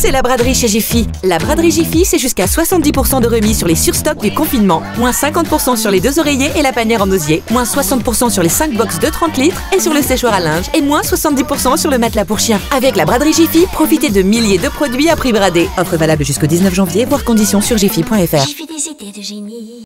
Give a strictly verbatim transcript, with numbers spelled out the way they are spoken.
C'est la braderie chez Jiffy. La braderie Jiffy, c'est jusqu'à soixante-dix pour cent de remise sur les surstocks du confinement, moins cinquante pour cent sur les deux oreillers et la panière en osier, moins soixante pour cent sur les cinq box de trente litres et sur le séchoir à linge, et moins soixante-dix pour cent sur le matelas pour chien. Avec la braderie Jiffy, profitez de milliers de produits à prix bradé. Offre valable jusqu'au dix-neuf janvier, voire conditions sur jiffy point F R. J'ai fait des idées de génie.